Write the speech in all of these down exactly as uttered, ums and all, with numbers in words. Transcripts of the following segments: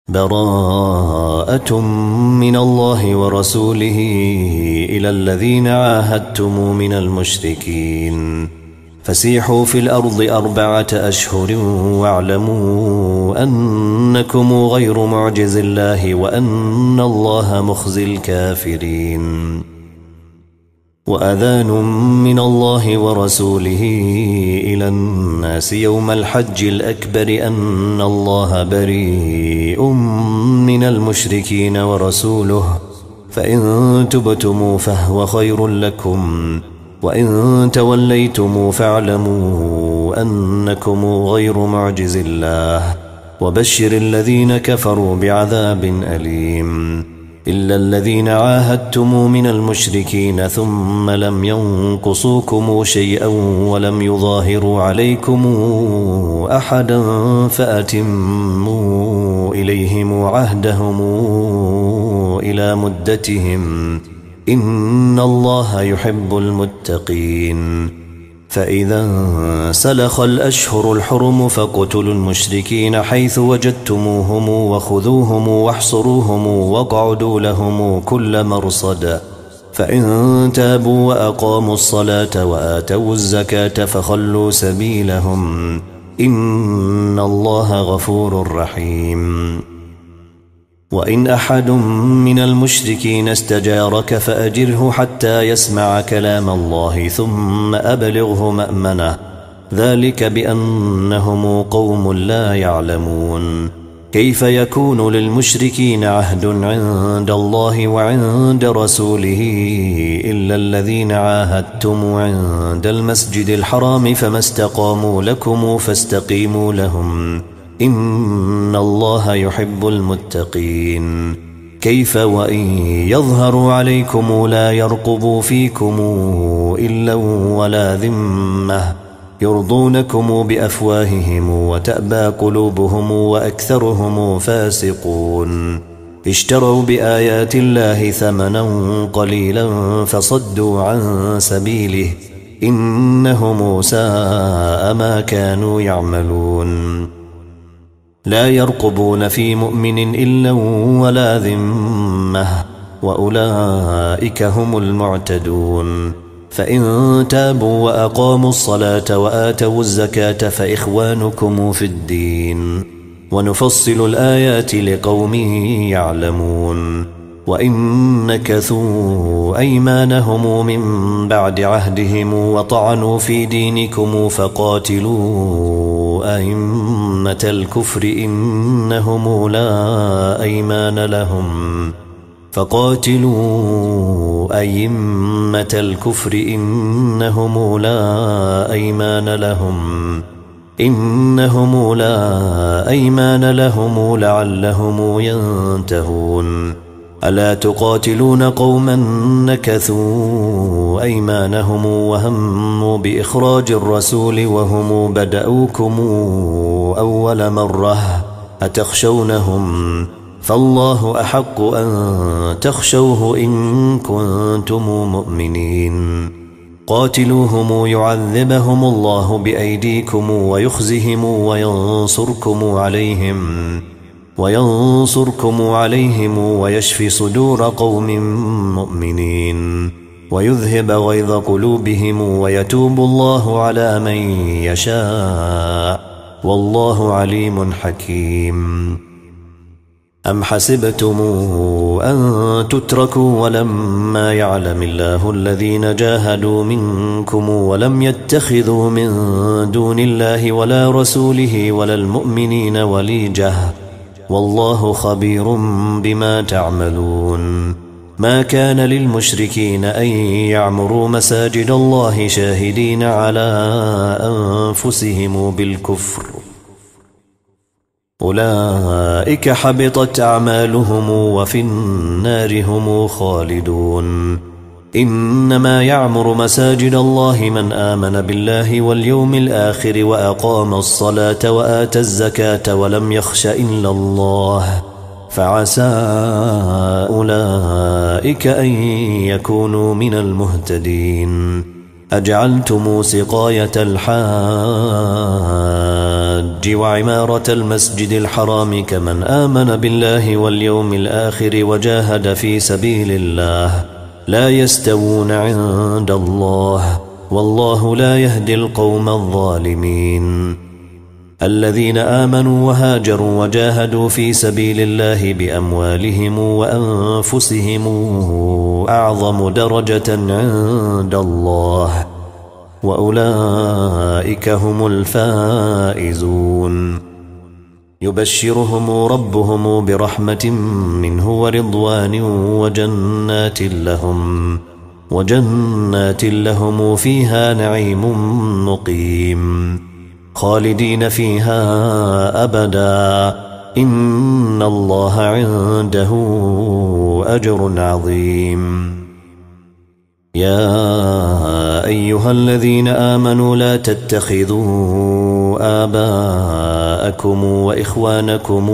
براءة من الله ورسوله إلى الذين عاهدتم من المشركين فسيحوا في الأرض أربعة أشهر واعلموا أنكم غير معجز الله وأن الله مخزي الكافرين. وأذان من الله ورسوله إلى الناس يوم الحج الأكبر أن الله بريء من المشركين ورسوله فإن تبتموا فهو خير لكم وإن توليتم فاعلموا أنكم غير معجز الله وبشر الذين كفروا بعذاب أليم. إلا الذين عاهدتم من المشركين ثم لم ينقصوكم شيئا ولم يظاهروا عليكم أحدا فأتموا إليهم عهدهم إلى مدتهم إن الله يحب المتقين. فإذا سلخ الأشهر الحرم فاقتلوا المشركين حيث وجدتموهم وخذوهم واحصروهم واقعدوا لهم كل مرصد فإن تابوا وأقاموا الصلاة وآتوا الزكاة فخلوا سبيلهم إن الله غفور رحيم. وإن أحد من المشركين استجارك فأجره حتى يسمع كلام الله ثم أبلغه مأمنه ذلك بأنهم قوم لا يعلمون. كيف يكون للمشركين عهد عند الله وعند رسوله إلا الذين عاهدتم عند المسجد الحرام فما استقاموا لكم فاستقيموا لهم إن الله يحب المتقين. كيف وإن يظهروا عليكم لا يرقبوا فيكم إلا ولا ذمة يرضونكم بأفواههم وتأبى قلوبهم وأكثرهم فاسقون. اشتروا بآيات الله ثمنا قليلا فصدوا عن سبيله إنهم ساء ما كانوا يعملون. لا يرقبون في مؤمن إلا ولا ذمة وأولئك هم المعتدون. فإن تابوا وأقاموا الصلاة وآتوا الزكاة فإخوانكم في الدين ونفصل الآيات لقوم يعلمون. وإن نكثوا أيمانهم من بعد عهدهم وطعنوا في دينكم فقاتلوا أئمة الكفر إنهم لا أيمان لهم فقاتلوا أئمة الكفر إنهم لا أيمان لهم إنهم لا أيمان لهم لعلهم ينتهون. ألا تقاتلون قوما نكثوا أيمانهم وهموا بإخراج الرسول وهم بدأوكم أول مرة أتخشونهم فالله أحق أن تخشوه إن كنتم مؤمنين. قاتلوهم يعذبهم الله بأيديكم ويخزهم وينصركم عليهم وينصركم عليهم ويشفي صدور قوم مؤمنين ويذهب غيظ قلوبهم ويتوب الله على من يشاء والله عليم حكيم. أم حسبتم أن تتركوا ولما يعلم الله الذين جاهدوا منكم ولم يتخذوا من دون الله ولا رسوله ولا المؤمنين وليجة والله خبير بما تعملون. ما كان للمشركين أن يعمروا مساجد الله شاهدين على أنفسهم بالكفر أولئك حبطت أعمالهم وفي النار هم خالدون. إنما يعمر مساجد الله من آمن بالله واليوم الآخر وأقام الصلاة وآتى الزكاة ولم يخش إلا الله فعسى أولئك أن يكونوا من المهتدين. أجعلتم سقاية الحاج الحاج وعمارة المسجد الحرام كمن آمن بالله واليوم الآخر وجاهد في سبيل الله لا يستوون عند الله والله لا يهدي القوم الظالمين. الذين آمنوا وهاجروا وجاهدوا في سبيل الله بأموالهم وأنفسهم أعظم درجة عند الله وأولئك هم الفائزون. يبشرهم ربهم برحمة منه ورضوان وجنات لهم وجنات لهم فيها نعيم مقيم خالدين فيها أبدا إن الله عنده أجر عظيم. يا أيها الذين آمنوا لا تتخذوا آباءكم وإخوانكم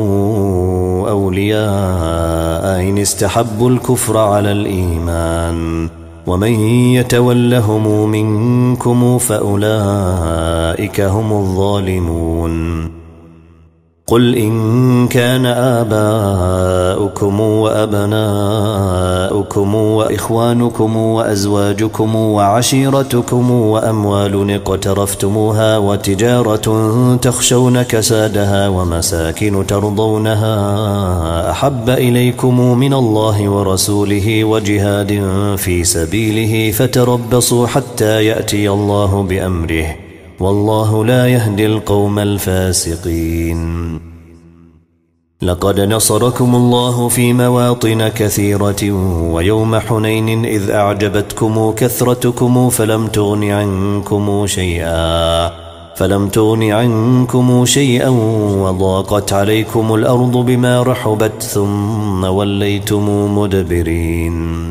أولياء إن استحبوا الكفر على الإيمان ومن يتولهم منكم فأولئك هم الظالمون. قل إن كان آباؤكم وأبناؤكم وإخوانكم وأزواجكم وعشيرتكم وأموال اقترفتموها وتجارة تخشون كسادها ومساكن ترضونها أحب إليكم من الله ورسوله وجهاد في سبيله فتربصوا حتى يأتي الله بأمره والله لا يهدي القوم الفاسقين. لقد نصركم الله في مواطن كثيرة ويوم حنين إذ أعجبتكم كثرتكم فلم تغن عنكم شيئا فلم تغن عنكم شيئا وضاقت عليكم الأرض بما رحبت ثم وليتم مدبرين.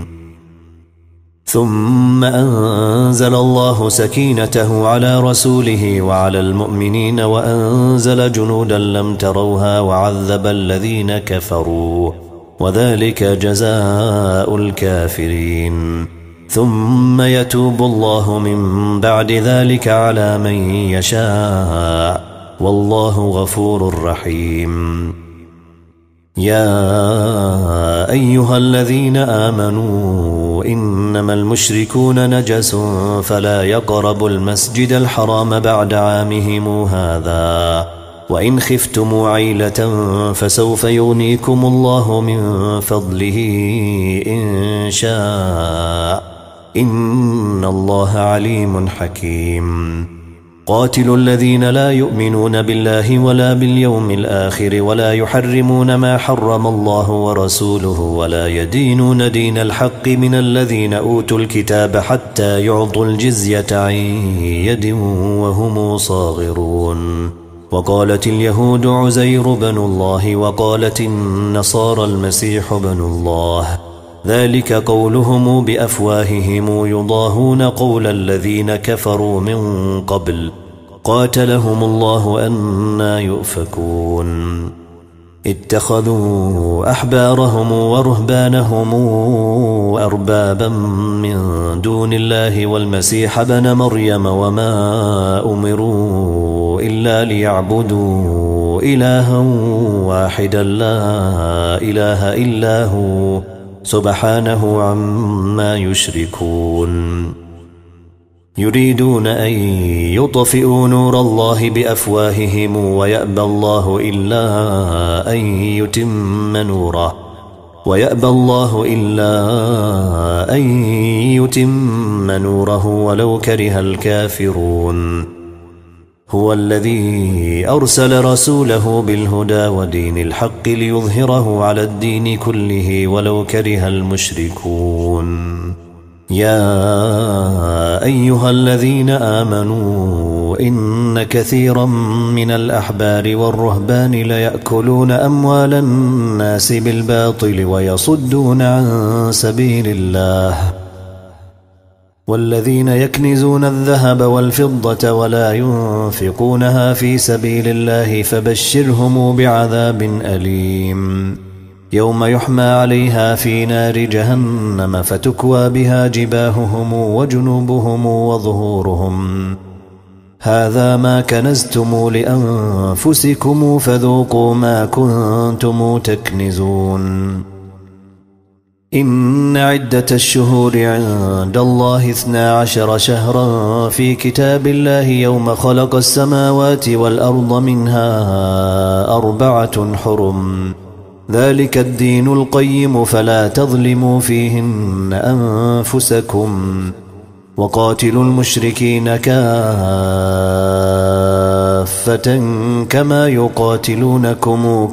ثم أنزل الله سكينته على رسوله وعلى المؤمنين وأنزل جنودا لم تروها وعذب الذين كفروا وذلك جزاء الكافرين. ثم يتوب الله من بعد ذلك على من يشاء والله غفور رحيم. يا أيها الذين آمنوا إنما المشركون نجس فلا يقربوا المسجد الحرام بعد عامهم هذا وإن خفتم عيلة فسوف يغنيكم الله من فضله إن شاء إن الله عليم حكيم. قاتلوا الذين لا يؤمنون بالله ولا باليوم الآخر ولا يحرمون ما حرم الله ورسوله ولا يدينون دين الحق من الذين أوتوا الكتاب حتى يعطوا الجزية عن يد وهم صاغرون. وقالت اليهود عزير بن الله وقالت النصارى المسيح بن الله ذلك قولهم بأفواههم يضاهون قول الذين كفروا من قبل قاتلهم الله أنى يؤفكون. اتخذوا أحبارهم ورهبانهم أربابا من دون الله والمسيح ابن مريم وما أمروا إلا ليعبدوا إلها واحدا لا إله إلا هو سبحانه عما يشركون. يريدون أن يطفئوا نور الله بأفواههم ويأبى الله إلا أن يتم نوره ويأبى الله إلا أن يتم نوره ولو كره الكافرون. هو الذي أرسل رسوله بالهدى ودين الحق ليظهره على الدين كله ولو كره المشركون. يا أيها الذين آمنوا إن كثيرا من الأحبار والرهبان ليأكلون أموال الناس بالباطل ويصدون عن سبيل الله والذين يكنزون الذهب والفضة ولا ينفقونها في سبيل الله فبشرهم بعذاب أليم يوم يحمى عليها في نار جهنم فتكوى بها جباههم وجنوبهم وظهورهم هذا ما كنزتم لأنفسكم فذوقوا ما كنتم تكنزون إن عدة الشهور عند الله اثنا عشر شهرا في كتاب الله يوم خلق السماوات والأرض منها أربعة حرم ذلك الدين القيم فلا تظلموا فيهن أنفسكم وقاتلوا المشركين كافة كما يقاتلونكم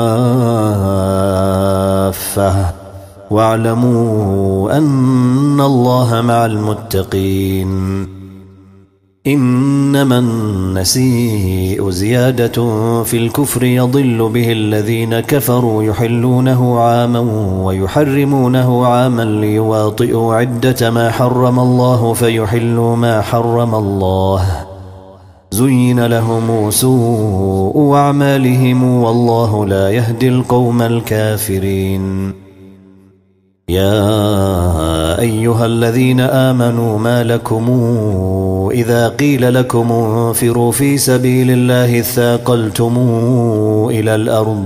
كافة واعلموا أن الله مع المتقين إنما النسيء زيادة في الكفر يضل به الذين كفروا يحلونه عاما ويحرمونه عاما ليواطئوا عدة ما حرم الله فيحلوا ما حرم الله زين لهم سوء أعمالهم والله لا يهدي القوم الكافرين يا أيها الذين آمنوا ما لكم إذا قيل لكم انفروا في سبيل الله اثاقلتم إلى الأرض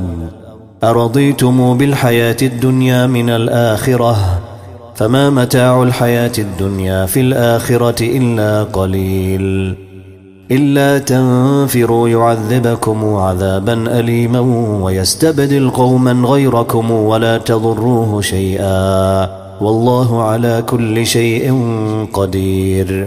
أرضيتم بالحياة الدنيا من الآخرة فما متاع الحياة الدنيا في الآخرة إلا قليل إلا تنفروا يعذبكم عذابا أليما ويستبدل قوما غيركم ولا تضروه شيئا والله على كل شيء قدير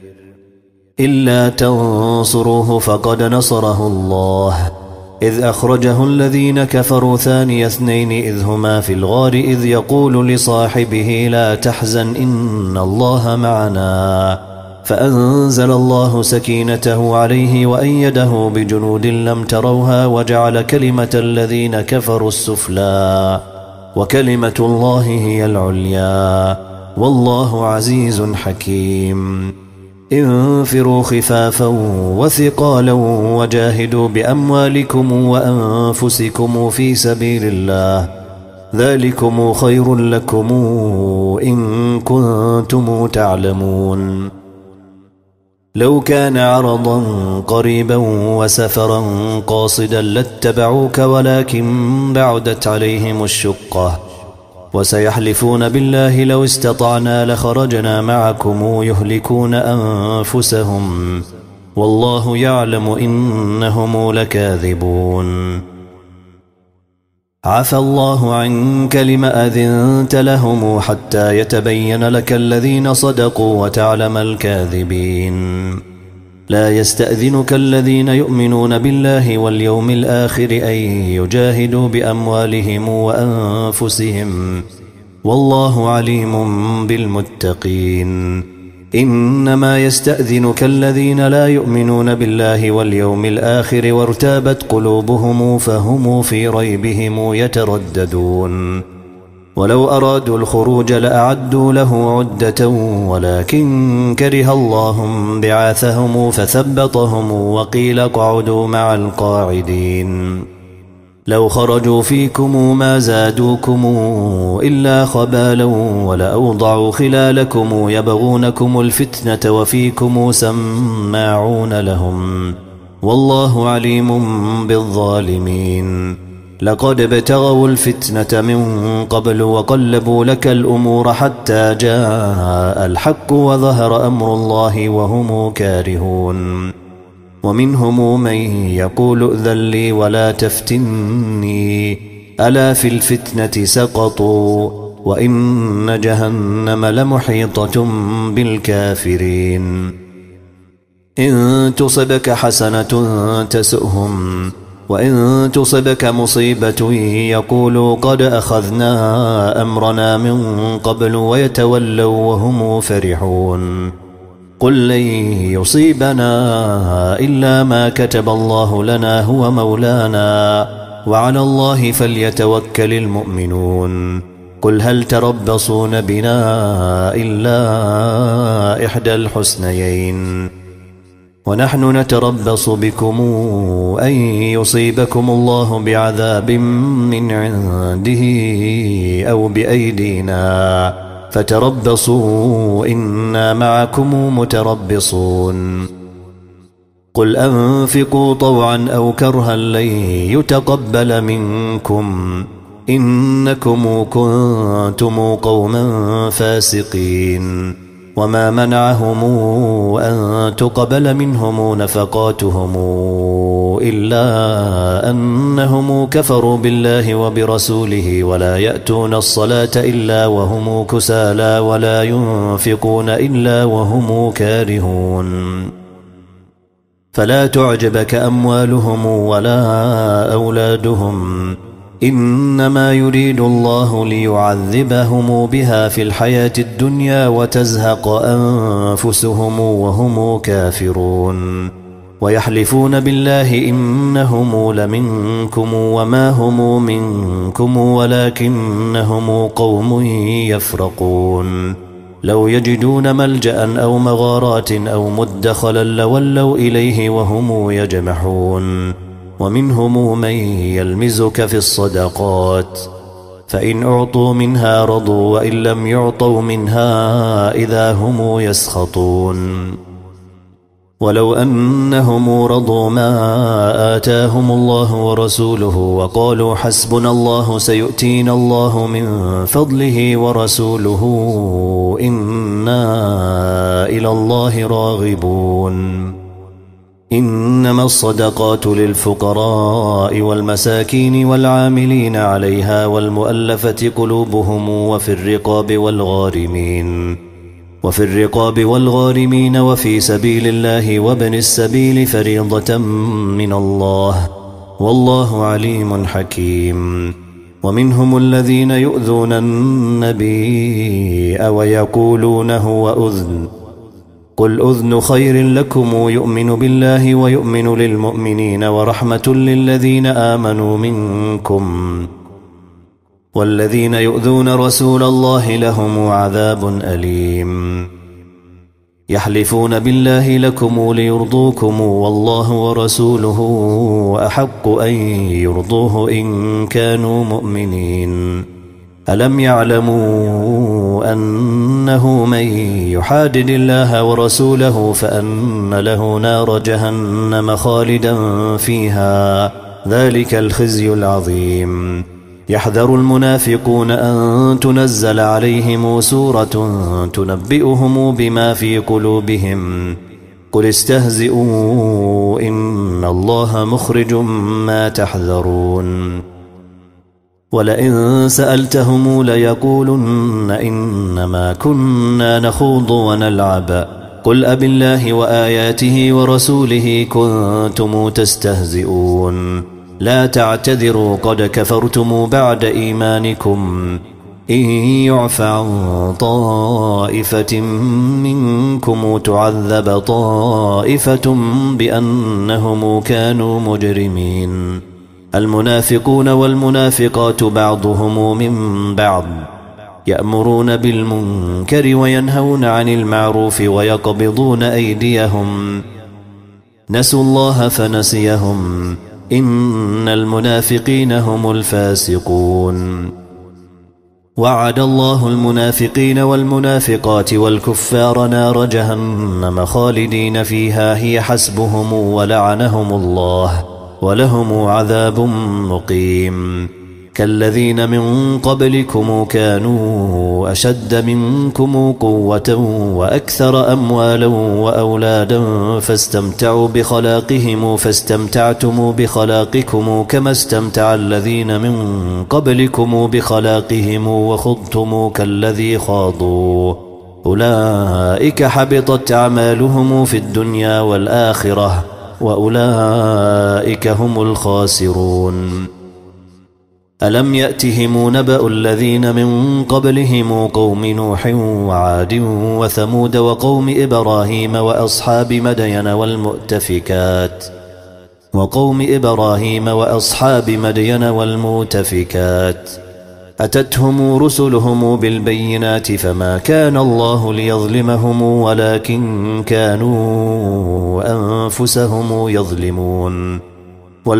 إلا تنصروه فقد نصره الله إذ أخرجه الذين كفروا ثاني اثنين إذ هما في الغار إذ يقول لصاحبه لا تحزن إن الله معنا فأنزل الله سكينته عليه وأيده بجنود لم تروها وجعل كلمة الذين كفروا السفلى وكلمة الله هي العليا والله عزيز حكيم انفروا خفافا وثقالا وجاهدوا بأموالكم وأنفسكم في سبيل الله ذلكم خير لكم إن كنتم تعلمون لو كان عرضا قريبا وسفرا قاصدا لاتبعوك ولكن بعدت عليهم الشقة وسيحلفون بالله لو استطعنا لخرجنا معكم يهلكون أنفسهم والله يعلم إنهم لكاذبون عفى الله عنك لما أذنت لهم حتى يتبين لك الذين صدقوا وتعلم الكاذبين لا يستأذنك الذين يؤمنون بالله واليوم الآخر أن يجاهدوا بأموالهم وأنفسهم والله عليم بالمتقين إنما يستأذنك الذين لا يؤمنون بالله واليوم الآخر وارتابت قلوبهم فهم في ريبهم يترددون ولو أرادوا الخروج لأعدوا له عدة ولكن كره الله بعاثهم فثبطهم وقيل اقعدوا مع القاعدين لو خرجوا فيكم ما زادوكم إلا خبالا ولأوضعوا خلالكم يبغونكم الفتنة وفيكم سماعون لهم والله عليم بالظالمين لقد ابتغوا الفتنة من قبل وقلبوا لك الأمور حتى جاء الحق وظهر أمر الله وهم كارهون ومنهم من يقول ائذن لي ولا تفتني ألا في الفتنة سقطوا وإن جهنم لمحيطة بالكافرين إن تصبك حسنة تسؤهم وإن تصبك مصيبة يقولوا قد أخذنا أمرنا من قبل ويتولوا وهم فرحون قل لن يصيبنا إلا ما كتب الله لنا هو مولانا وعلى الله فليتوكل المؤمنون قل هل تربصون بنا إلا إحدى الحسنيين ونحن نتربص بكم أن يصيبكم الله بعذاب من عنده أو بأيدينا فتربصوا إنا معكم متربصون قل أنفقوا طوعا أو كرها لن يتقبل منكم إنكم كنتم قوما فاسقين. وما منعهم أن تقبل منهم نفقاتهم إلا أنهم كفروا بالله وبرسوله ولا يأتون الصلاة إلا وهم كسالى ولا ينفقون إلا وهم كارهون. فلا تعجبك أموالهم ولا أولادهم إنما يريد الله ليعذبهم بها في الحياة الدنيا وتزهق أنفسهم وهم كافرون. ويحلفون بالله إنهم لمنكم وما هم منكم ولكنهم قوم يفرقون. لو يجدون ملجأ أو مغارات أو مدخلا لولوا إليه وهم يجمحون. ومنهم من يلمزك في الصدقات فإن أعطوا منها رضوا وإن لم يعطوا منها إذا هم يسخطون. ولو أنهم رضوا ما آتاهم الله ورسوله وقالوا حسبنا الله سيؤتينا الله من فضله ورسوله إنا إلى الله راغبون. إنما الصدقات للفقراء والمساكين والعاملين عليها والمؤلفة قلوبهم وفي الرقاب والغارمين وفي الرقاب والغارمين وفي سبيل الله وابن السبيل فريضة من الله والله عليم حكيم. ومنهم الذين يؤذون النبي ويقولون هو أذن قل أذن خير لكم يؤمن بالله ويؤمن للمؤمنين ورحمة للذين آمنوا منكم والذين يؤذون رسول الله لهم عذاب أليم. يحلفون بالله لكم ليرضوكم والله ورسوله أحق أن يرضوه إن كانوا مؤمنين. ألم يعلموا أنه من يحادد الله ورسوله فأن له نار جهنم خالدا فيها ذلك الخزي العظيم. يحذر المنافقون أن تنزل عليهم سورة تنبئهم بما في قلوبهم قل استهزئوا إن الله مخرج ما تحذرون. ولئن سألتهم ليقولن إنما كنا نخوض ونلعب قل أب الله وآياته ورسوله كنتم تستهزئون لا تعتذروا قد كفرتم بعد إيمانكم إن يعف عن طائفة منكم تعذب طائفة بأنهم كانوا مجرمين. المنافقون والمنافقات بعضهم من بعض يأمرون بالمنكر وينهون عن المعروف ويقبضون أيديهم نسوا الله فنسيهم إن المنافقين هم الفاسقون. وعد الله المنافقين والمنافقات والكفار نار جهنم خالدين فيها هي حسبهم ولعنهم الله ولهم عذاب مقيم. كالذين من قبلكم كانوا أشد منكم قوة وأكثر أموالا وأولادا فاستمتعوا بخلاقهم فاستمتعتم بخلاقكم كما استمتع الذين من قبلكم بخلاقهم وخضتم كالذي خاضوا أولئك حبطت أعمالهم في الدنيا والآخرة وأولئك هم الخاسرون. ألم يأتهم نبأ الذين من قبلهم قوم نوح وعاد وثمود وقوم إبراهيم وأصحاب مدين والمؤتفكات وقوم إبراهيم وأصحاب مدين والمؤتفكات أتتهم رسلهم بالبينات فما كان الله ليظلمهم ولكن كانوا أنفسهم يظلمون.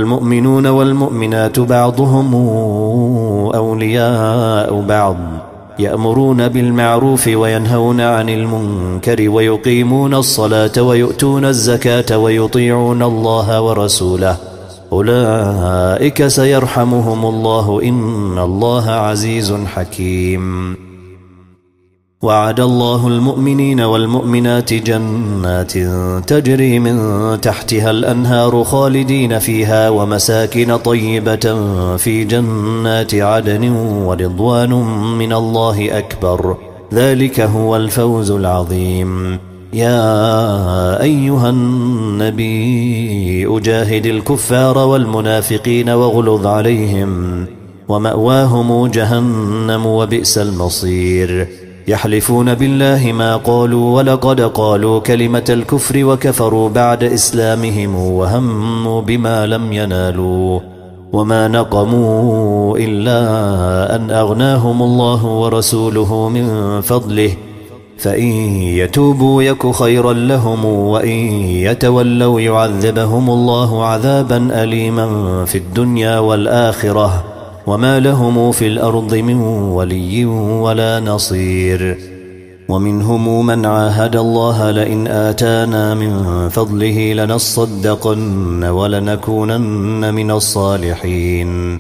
والمؤمنون والمؤمنات بعضهم أولياء بعض يأمرون بالمعروف وينهون عن المنكر ويقيمون الصلاة ويؤتون الزكاة ويطيعون الله ورسوله أولئك سيرحمهم الله إن الله عزيز حكيم. وعد الله المؤمنين والمؤمنات جنات تجري من تحتها الأنهار خالدين فيها ومساكن طيبة في جنات عدن ورضوان من الله أكبر ذلك هو الفوز العظيم. يا أيها النبي أجاهد الكفار والمنافقين واغلظ عليهم ومأواهم جهنم وبئس المصير. يحلفون بالله ما قالوا ولقد قالوا كلمة الكفر وكفروا بعد إسلامهم وهموا بما لم ينالوا وما نقموا إلا أن أغناهم الله ورسوله من فضله فإن يتوبوا يك خيرا لهم وإن يتولوا يعذبهم الله عذابا أليما في الدنيا والآخرة وما لهم في الأرض من ولي ولا نصير. ومنهم من عاهد الله لئن آتانا من فضله لنصدقن ولنكونن من الصالحين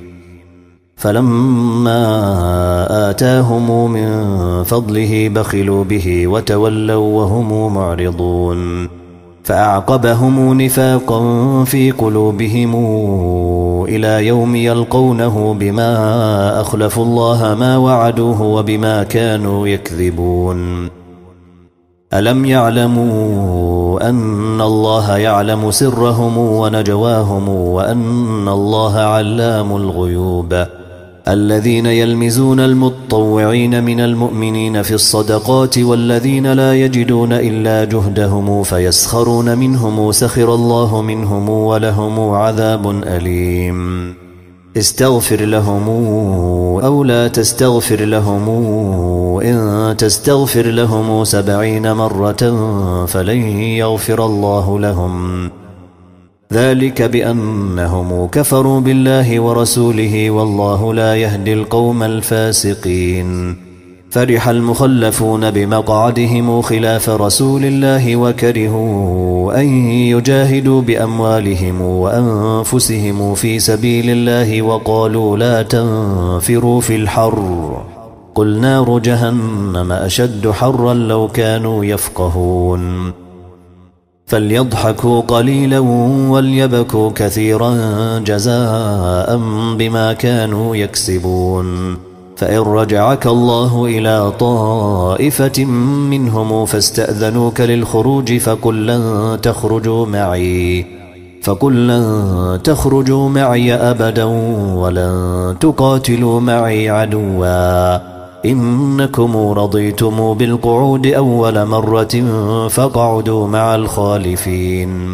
فلما آتاهم من فضله بخلوا به وتولوا وهم معرضون فأعقبهم نفاقا في قلوبهم إلى يوم يلقونه بما أخلفوا الله ما وعدوه وبما كانوا يكذبون. ألم يعلموا أن الله يعلم سرهم ونجواهم وأن الله علام الغيوب. الذين يلمزون المتطوعين من المؤمنين في الصدقات والذين لا يجدون إلا جهدهم فيسخرون منهم سخر الله منهم ولهم عذاب أليم. استغفر لهم أو لا تستغفر لهم إن تستغفر لهم سبعين مرة فلن يغفر الله لهم ذلك بأنهم كفروا بالله ورسوله والله لا يهدي القوم الفاسقين. فرح المخلفون بمقعدهم خلاف رسول الله وكرهوا أن يجاهدوا بأموالهم وأنفسهم في سبيل الله وقالوا لا تنفروا في الحر قل نار جهنم أشد حرا لو كانوا يفقهون. فليضحكوا قليلا وليبكوا كثيرا جزاء بما كانوا يكسبون. فإن رجعك الله إلى طائفة منهم فاستأذنوك للخروج فقل لن تخرجوا معي فقل لن تخرجوا معي أبدا ولن تقاتلوا معي عدوا إنكم رضيتم بالقعود أول مرة فاقعدوا مع الخالفين.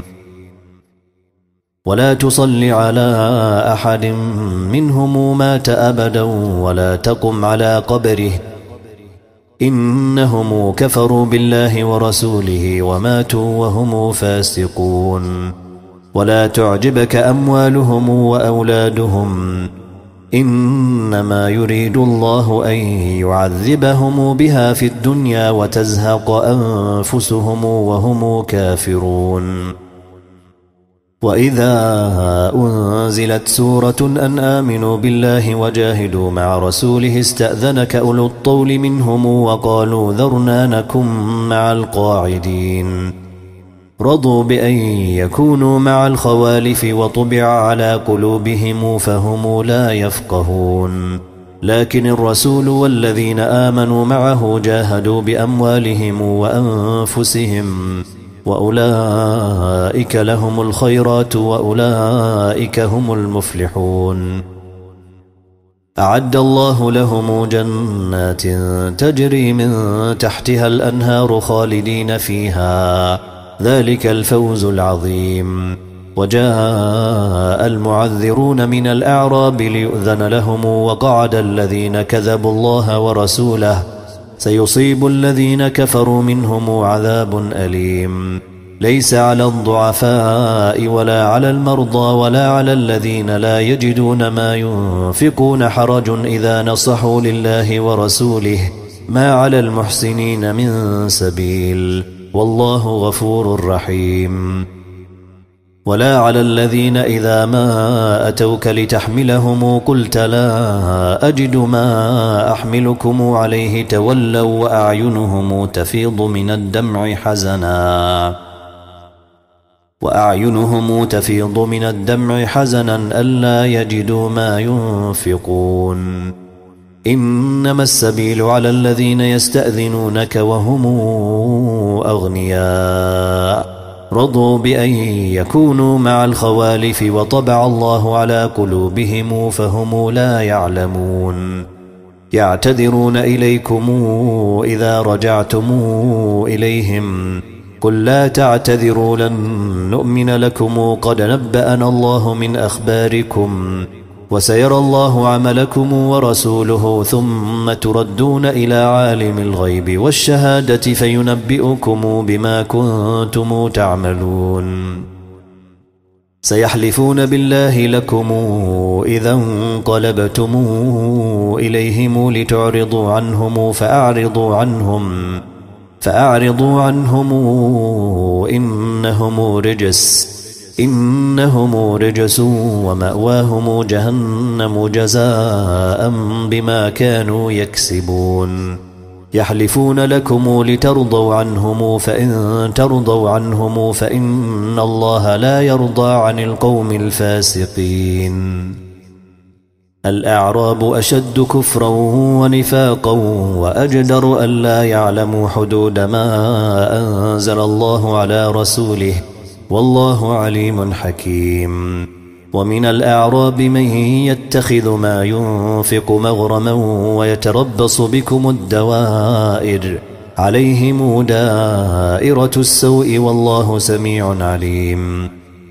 ولا تصل على أحد منهم مات أبدا ولا تقم على قبره إنهم كفروا بالله ورسوله وماتوا وهم فاسقون. ولا تعجبك أموالهم وأولادهم إنما يريد الله أن يعذبهم بها في الدنيا وتزهق أنفسهم وهم كافرون. وإذا أنزلت سورة أن آمنوا بالله وجاهدوا مع رسوله استأذنك أولو الطول منهم وقالوا ذرنا نكن مع القاعدين. رضوا بأن يكونوا مع الخوالف وطبع على قلوبهم فهم لا يفقهون. لكن الرسول والذين آمنوا معه جاهدوا بأموالهم وأنفسهم وأولئك لهم الخيرات وأولئك هم المفلحون. أعد الله لهم جنات تجري من تحتها الأنهار خالدين فيها ذلك الفوز العظيم. وجاء المعذرون من الأعراب ليؤذن لهم وقعد الذين كذبوا الله ورسوله سيصيب الذين كفروا منهم عذاب أليم. ليس على الضعفاء ولا على المرضى ولا على الذين لا يجدون ما ينفقون حرج إذا نصحوا لله ورسوله ما على المحسنين من سبيل والله غفور رحيم. ولا على الذين إذا ما أتوك لتحملهم قلت لا أجد ما أحملكم عليه تولوا وأعينهم تفيض من الدمع حزنا وأعينهم تفيض من الدمع حزنا ألا يجدوا ما ينفقون. إنما السبيل على الذين يستأذنونك وهم أغنياء رضوا بأن يكونوا مع الخوالف وطبع الله على قلوبهم فهم لا يعلمون. يعتذرون إليكم إذا رجعتم إليهم قل لا تعتذروا لن نؤمن لكم قد نبأنا الله من أخباركم وسيرى الله عملكم ورسوله ثم تردون إلى عالم الغيب والشهادة فينبئكم بما كنتم تعملون. سيحلفون بالله لكم إذا انقلبتم إليهم لتعرضوا عنهم فأعرضوا عنهم فأعرضوا عنهم إنهم رجس إنهم رجس ومأواهم جهنم جزاء بما كانوا يكسبون. يحلفون لكم لترضوا عنهم فإن ترضوا عنهم فإن الله لا يرضى عن القوم الفاسقين. الأعراب أشد كفرا ونفاقا وأجدر ألا يعلموا حدود ما أنزل الله على رسوله والله عليم حكيم. ومن الأعراب من يتخذ ما ينفق مغرما ويتربص بكم الدوائر عليهم دائرة السوء والله سميع عليم.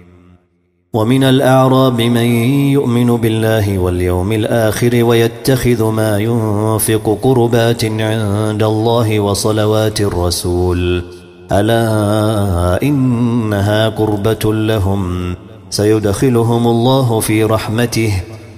ومن الأعراب من يؤمن بالله واليوم الآخر ويتخذ ما ينفق قربات عند الله وصلوات الرسول ألا إنها قربة لهم سيدخلهم الله في رحمته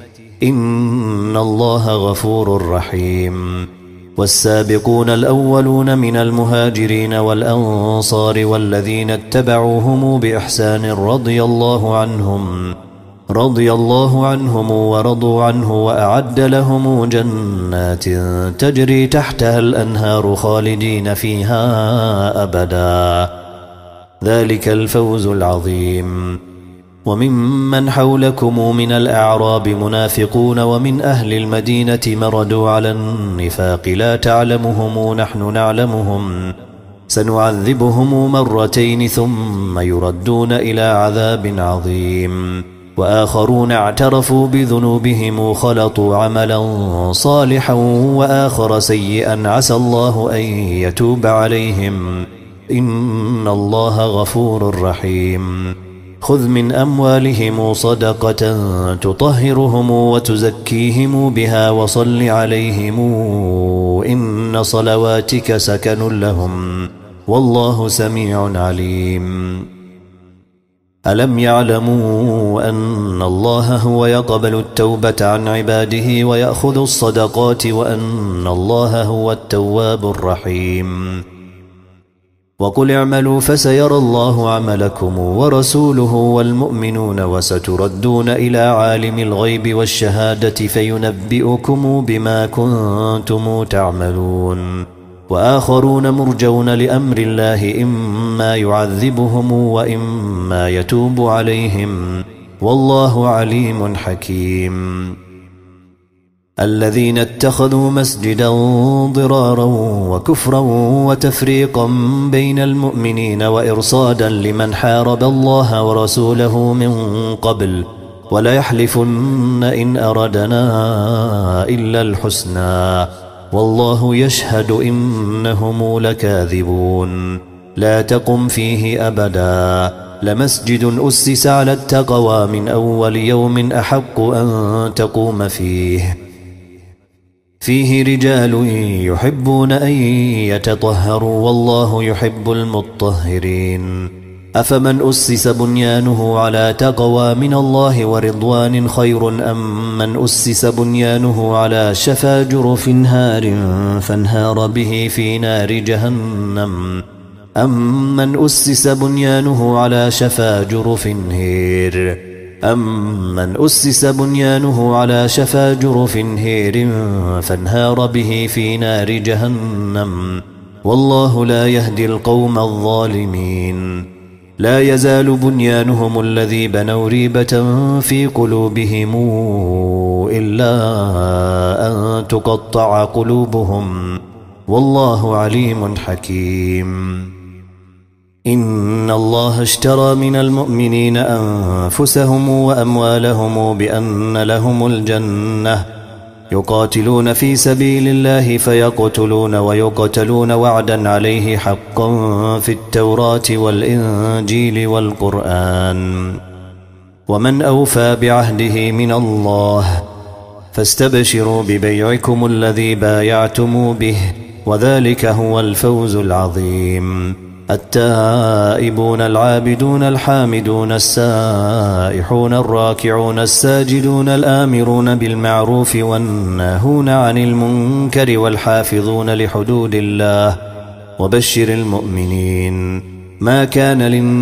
إن الله غفور رحيم. والسابقون الأولون من المهاجرين والأنصار والذين اتبعوهم بإحسان رضي الله عنهم رضي الله عنهم ورضوا عنه وأعد لهم جنات تجري تحتها الأنهار خالدين فيها أبدا ذلك الفوز العظيم. وممن حولكم من الأعراب منافقون ومن أهل المدينة مردوا على النفاق لا تعلمهم نحن نعلمهم سنعذبهم مرتين ثم يردون إلى عذاب عظيم. وآخرون اعترفوا بذنوبهم خلطوا عملا صالحا وآخر سيئا عسى الله أن يتوب عليهم إن الله غفور رحيم. خذ من أموالهم صدقة تطهرهم وتزكيهم بها وصل عليهم إن صلواتك سكن لهم والله سميع عليم. ألم يعلموا أن الله هو يقبل التوبة عن عباده ويأخذ الصدقات وأن الله هو التواب الرحيم. وقل اعملوا فسيرى الله عملكم ورسوله والمؤمنون وستردون إلى عالم الغيب والشهادة فينبئكم بما كنتم تعملون. وآخرون مرجون لأمر الله إما يعذبهم وإما يتوب عليهم والله عليم حكيم. الذين اتخذوا مسجدا ضرارا وكفرا وتفريقا بين المؤمنين وإرصادا لمن حارب الله ورسوله من قبل وليحلفن إن أردنا إلا الحسنى والله يشهد إنهم لكاذبون. لا تقم فيه أبدا لمسجد أسس على التقوى من أول يوم أحق أن تقوم فيه فيه رجال يحبون أن يتطهروا والله يحب المطهرين. أفمن أسس بنيانه على تقوى من الله ورضوان خير أم من أسس بنيانه على شفا جرف هار فانهار به في نار جهنم أم من أسس بنيانه على شفا جرف هير أم من أسس بنيانه على شفا جرف هير فانهار به في نار جهنم والله لا يهدي القوم الظالمين لا يزال بنيانهم الذي بنوا ريبة في قلوبهم إلا أن تقطع قلوبهم والله عليم حكيم إن الله اشترى من المؤمنين أنفسهم وأموالهم بأن لهم الجنة يقاتلون في سبيل الله فيقتلون ويقتلون وعدا عليه حقا في التوراة والإنجيل والقرآن ومن أوفى بعهده من الله فاستبشروا ببيعكم الذي بايعتم به وذلك هو الفوز العظيم التائبون العابدون الحامدون السائحون الراكعون الساجدون الآمرون بالمعروف والناهون عن المنكر والحافظون لحدود الله وبشر المؤمنين ما كان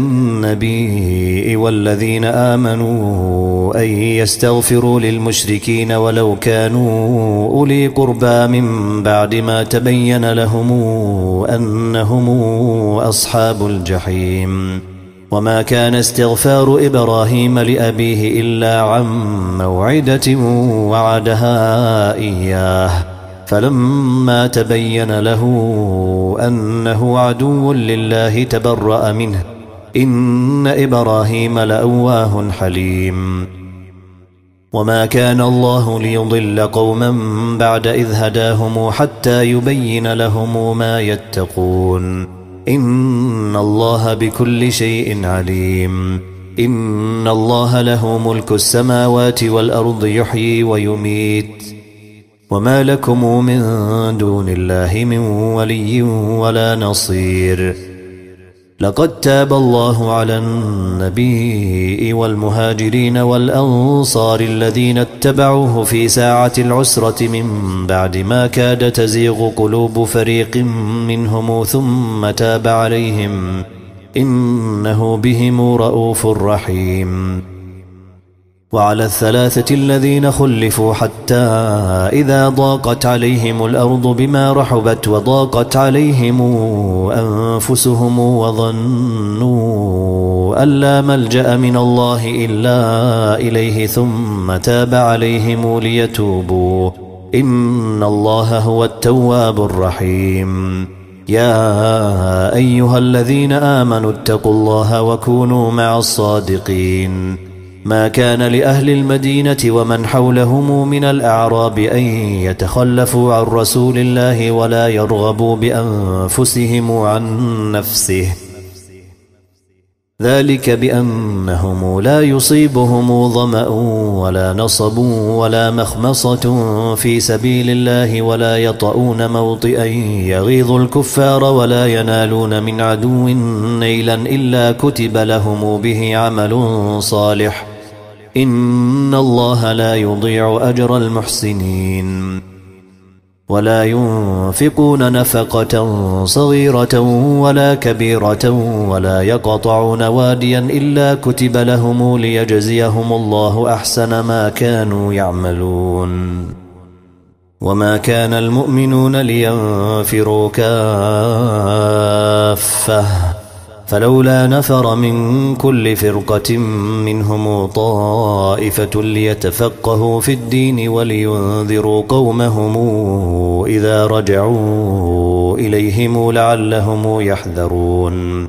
للنبي والذين آمنوا أن يستغفروا للمشركين ولو كانوا أولي قربى من بعد ما تبين لهم أنهم أصحاب الجحيم وما كان استغفار إبراهيم لأبيه إلا عن موعدة وعدها إياه فلما تبين له أنه عدو لله تبرأ منه إن إبراهيم لأواه حليم وما كان الله ليضل قوما بعد إذ هداهم حتى يبين لهم ما يتقون إن الله بكل شيء عليم إن الله له ملك السماوات والأرض يحيي ويميت وما لكم من دون الله من ولي ولا نصير لقد تاب الله على النبي والمهاجرين والأنصار الذين اتبعوه في ساعة العسرة من بعد ما كاد تزيغ قلوب فريق منهم ثم تاب عليهم إنه بهم رؤوف رحيم وعلى الثلاثة الذين خلفوا حتى إذا ضاقت عليهم الأرض بما رحبت وضاقت عليهم أنفسهم وظنوا أن لا ملجأ من الله إلا إليه ثم تاب عليهم ليتوبوا إن الله هو التواب الرحيم يا أيها الذين آمنوا اتقوا الله وكونوا مع الصادقين ما كان لأهل المدينة ومن حولهم من الأعراب أن يتخلفوا عن رسول الله ولا يرغبوا بأنفسهم عن نفسه ذلك بأنهم لا يصيبهم ظمأ ولا نصب ولا مخمصة في سبيل الله ولا يطؤون موطئا يغيظ الكفار ولا ينالون من عدو نيلا إلا كتب لهم به عمل صالح إن الله لا يضيع أجر المحسنين ولا ينفقون نفقة صغيرة ولا كبيرة ولا يقطعون واديا إلا كتب لهم ليجزيهم الله أحسن ما كانوا يعملون وما كان المؤمنون لينفروا كافة فلولا نفر من كل فرقة منهم طائفة ليتفقهوا في الدين ولينذروا قومهم إذا رجعوا إليهم لعلهم يحذرون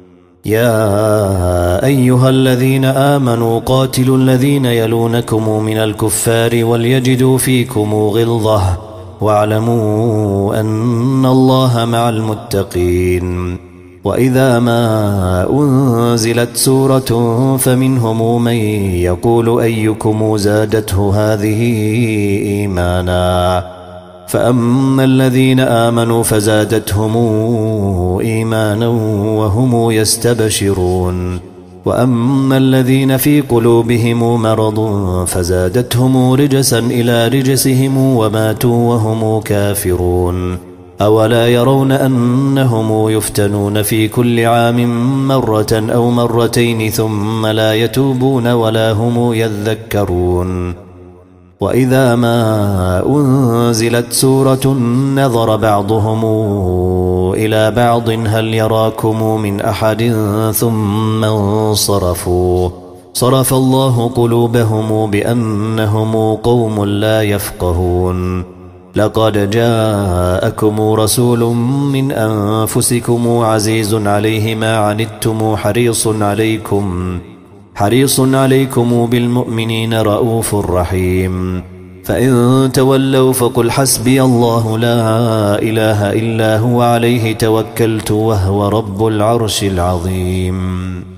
يا أيها الذين آمنوا قاتلوا الذين يلونكم من الكفار وليجدوا فيكم غلظة واعلموا أن الله مع المتقين وإذا ما أنزلت سورة فمنهم من يقول أيكم زادته هذه إيمانا فأما الذين آمنوا فزادتهم إيمانا وهم يستبشرون وأما الذين في قلوبهم مرض فزادتهم رجسا إلى رجسهم وماتوا وهم كافرون أولا يرون أنهم يفتنون في كل عام مرة أو مرتين ثم لا يتوبون ولا هم يذكرون وإذا ما أنزلت سورة نظر بعضهم إلى بعض هل يراكم من أحد ثم انصرفوا صرف الله قلوبهم بأنهم قوم لا يفقهون لقد جاءكم رسول من أنفسكم عزيز عليه ما عنتم حريص عليكم حريص عليكم بالمؤمنين رؤوف رحيم فإن تولوا فقل حسبي الله لا إله إلا هو عليه توكلت وهو رب العرش العظيم